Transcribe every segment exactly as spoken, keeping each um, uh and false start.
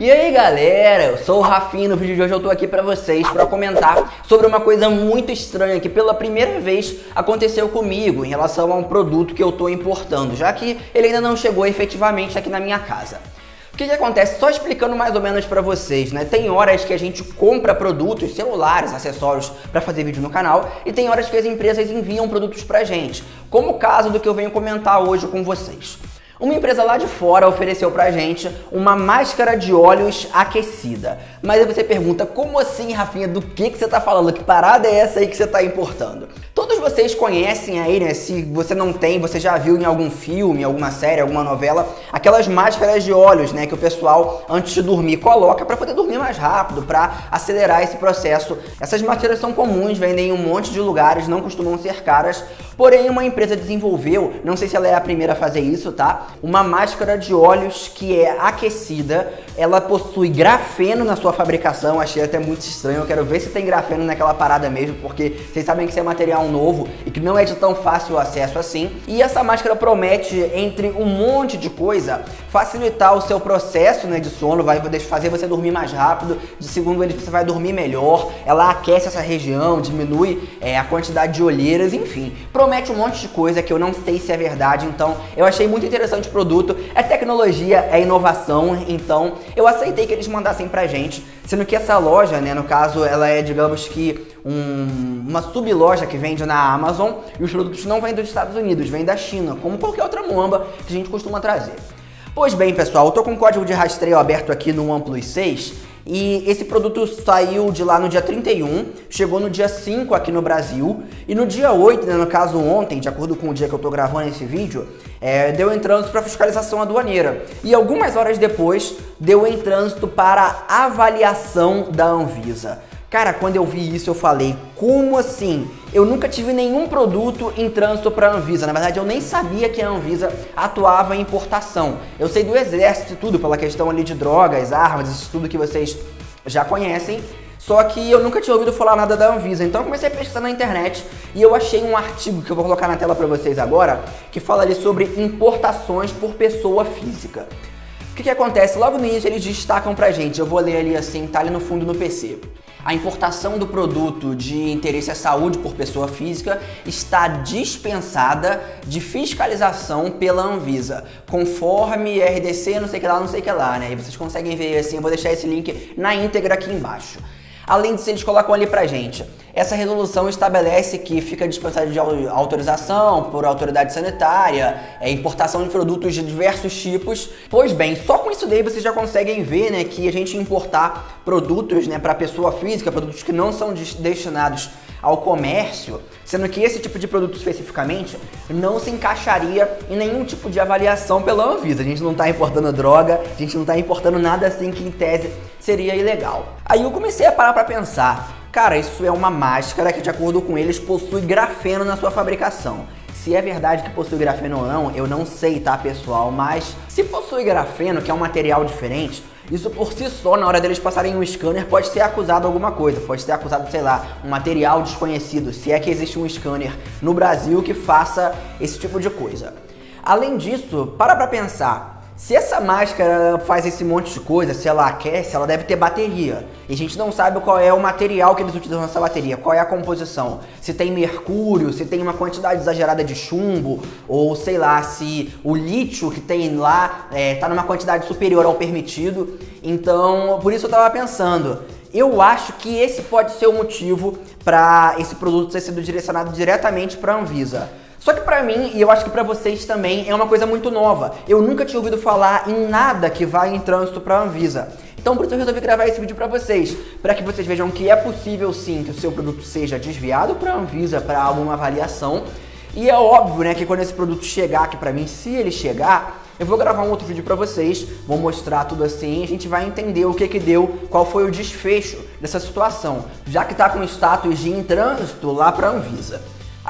E aí galera, eu sou o Rafinha e no vídeo de hoje eu tô aqui pra vocês pra comentar sobre uma coisa muito estranha que pela primeira vez aconteceu comigo em relação a um produto que eu tô importando, já que ele ainda não chegou efetivamente aqui na minha casa. O que que acontece? Só explicando mais ou menos pra vocês, né? Tem horas que a gente compra produtos, celulares, acessórios pra fazer vídeo no canal e tem horas que as empresas enviam produtos pra gente, como o caso do que eu venho comentar hoje com vocês. Uma empresa lá de fora ofereceu pra gente uma máscara de óleos aquecida. Mas aí você pergunta, como assim, Rafinha? Do que que você tá falando? Que parada é essa aí que você tá importando? Todos vocês conhecem aí, né? Se você não tem, você já viu em algum filme, alguma série, alguma novela, aquelas máscaras de óleos, né? Que o pessoal, antes de dormir, coloca pra poder dormir mais rápido, pra acelerar esse processo. Essas máscaras são comuns, vendem em um monte de lugares, não costumam ser caras. Porém, uma empresa desenvolveu, não sei se ela é a primeira a fazer isso, tá? Uma máscara de óleos que é aquecida, ela possui grafeno na sua fabricação, achei até muito estranho, eu quero ver se tem grafeno naquela parada mesmo, porque vocês sabem que isso é material novo e que não é de tão fácil acesso assim. E essa máscara promete, entre um monte de coisa, facilitar o seu processo, né, de sono, vai fazer você dormir mais rápido, de segundo eles você vai dormir melhor, ela aquece essa região, diminui é, a quantidade de olheiras, enfim, promete um monte de coisa que eu não sei se é verdade, então eu achei muito interessante o produto, é tecnologia, é inovação, então eu aceitei que eles mandassem pra gente, sendo que essa loja, né, no caso, ela é, digamos que, um, uma subloja que vende na Amazon e os produtos não vêm dos Estados Unidos, vêm da China, como qualquer outra muamba que a gente costuma trazer. Pois bem, pessoal, eu tô com o código de rastreio aberto aqui no OnePlus seis e esse produto saiu de lá no dia trinta e um, chegou no dia cinco aqui no Brasil e no dia oito, né, no caso ontem, de acordo com o dia que eu tô gravando esse vídeo, é, deu em trânsito para fiscalização aduaneira e algumas horas depois deu em trânsito para avaliação da Anvisa. Cara, quando eu vi isso eu falei, como assim? Eu nunca tive nenhum produto em trânsito para a Anvisa. Na verdade, eu nem sabia que a Anvisa atuava em importação. Eu sei do exército e tudo, pela questão ali de drogas, armas, isso tudo que vocês já conhecem. Só que eu nunca tinha ouvido falar nada da Anvisa. Então eu comecei a pesquisar na internet e eu achei um artigo que eu vou colocar na tela para vocês agora, que fala ali sobre importações por pessoa física. O que que acontece? Logo no início eles destacam pra gente, eu vou ler ali assim, tá ali no fundo no P C. A importação do produto de interesse à saúde por pessoa física está dispensada de fiscalização pela Anvisa, conforme R D C, não sei que lá, não sei que lá, né? E vocês conseguem ver assim, eu vou deixar esse link na íntegra aqui embaixo. Além disso, eles colocam ali pra gente. Essa resolução estabelece que fica dispensado de autorização por autoridade sanitária, é, importação de produtos de diversos tipos. Pois bem, só com isso daí vocês já conseguem ver, né, que a gente importar produtos, né, para pessoa física, produtos que não são destinados ao comércio, sendo que esse tipo de produto especificamente não se encaixaria em nenhum tipo de avaliação pela Anvisa. A gente não está importando droga, a gente não está importando nada assim que em tese seria ilegal. Aí eu comecei a parar para pensar, cara, isso é uma máscara que de acordo com eles possui grafeno na sua fabricação. Se é verdade que possui grafeno ou não, eu não sei, tá, pessoal? Mas se possui grafeno, que é um material diferente, isso por si só, na hora deles passarem um scanner, pode ser acusado alguma coisa. Pode ser acusado, sei lá, um material desconhecido, se é que existe um scanner no Brasil que faça esse tipo de coisa. Além disso, para pra pensar. Se essa máscara faz esse monte de coisa, se ela aquece, ela deve ter bateria. E a gente não sabe qual é o material que eles utilizam nessa bateria, qual é a composição. Se tem mercúrio, se tem uma quantidade exagerada de chumbo, ou sei lá, se o lítio que tem lá é, tá numa quantidade superior ao permitido. Então, por isso eu tava pensando, eu acho que esse pode ser o motivo para esse produto ter sido direcionado diretamente para a Anvisa. Só que pra mim, e eu acho que pra vocês também, é uma coisa muito nova. Eu nunca tinha ouvido falar em nada que vai em trânsito pra Anvisa. Então por isso eu resolvi gravar esse vídeo pra vocês, pra que vocês vejam que é possível sim que o seu produto seja desviado pra Anvisa pra alguma avaliação. E é óbvio, né, que quando esse produto chegar aqui pra mim, se ele chegar, eu vou gravar um outro vídeo pra vocês, vou mostrar tudo assim e a gente vai entender o que que deu, qual foi o desfecho dessa situação, já que tá com status de em trânsito lá pra Anvisa.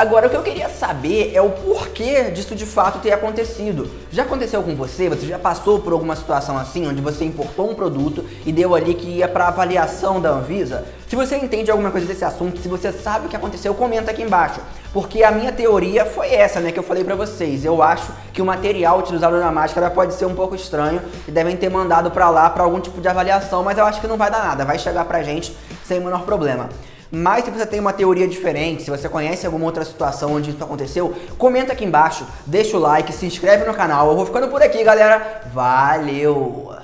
Agora, o que eu queria saber é o porquê disso de fato ter acontecido. Já aconteceu com você? Você já passou por alguma situação assim, onde você importou um produto e deu ali que ia para avaliação da Anvisa? Se você entende alguma coisa desse assunto, se você sabe o que aconteceu, comenta aqui embaixo. Porque a minha teoria foi essa, né, que eu falei pra vocês. Eu acho que o material utilizado na máscara pode ser um pouco estranho e devem ter mandado pra lá pra algum tipo de avaliação, mas eu acho que não vai dar nada, vai chegar pra gente sem o menor problema. Mas se você tem uma teoria diferente, se você conhece alguma outra situação onde isso aconteceu, comenta aqui embaixo, deixa o like, se inscreve no canal. Eu vou ficando por aqui, galera. Valeu!